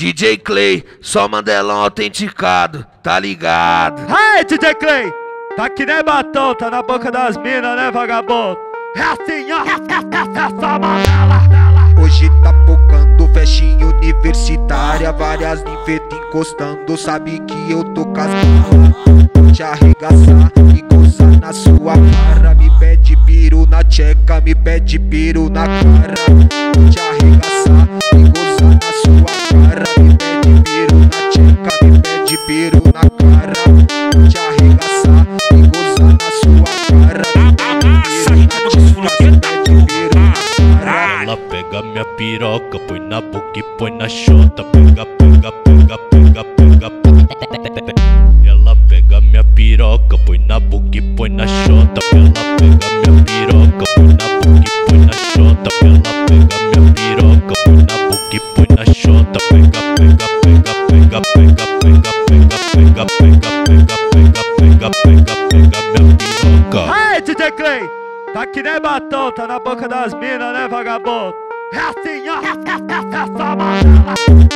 DJ Clay, só Mandelão autenticado, tá ligado? Hey, DJ Clay, tá que nem batom, tá na boca das minas, né, vagabundo? É assim, ó, essa Mandela. Hoje tá focando festinha universitária, várias ninfetas encostando, sabe que eu tô casado. Te arregaçar e gozar na sua cara, me pede piru na tcheca, me pede piru na cara. Te arregaçar e gozar na sua cara, me pede piru na tcheca, me pede piru na cara. Te arregaçar e gozar na sua cara, me pede piru na tcheca, me pede piru na cara. Ela pega minha piroca, põe na boca e põe na chota. Pega, pega, pega, pega, pega, pega. Ela pega minha piroca, põe na boca e põe na chota. Ela pega minha piroca, põe na boca e põe na chota. Ela pega minha piroca, põe na boca e põe na chota. Pega, pega, pega, pega, pega, pega, pega, pega, pega, pega, pega, pega, pega minha piroca. Hey, DJ Clay, tá que nem batom, tá na boca das minas, né, vagabundo? É assim, ó, essa Mandela.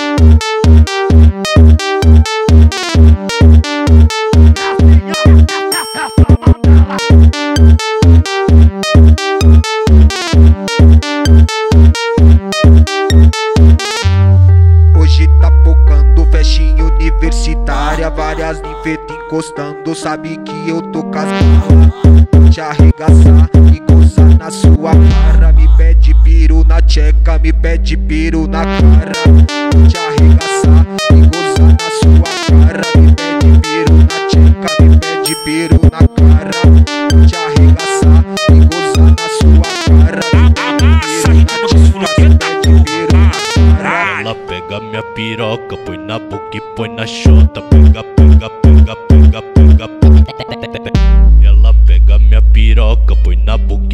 Hoje tá focando festinha universitária, várias ninfetas encostando, sabe que eu tô casado. Te arregaçar e gozar na sua cara, me pede piru na tcheca, me pede piru na cara. Te arregaçar e gozar na sua cara, me pede piru na tcheca, me pede piru na cara. Te arregaçar e gozar na sua cara, me pede piru na tcheca, me pede piru na cara. Ela pega minha piroca, põe na boca e põe na chota. Pega, pega, pega, pega, pega, pega. Ela pega minha piroca, põe na boca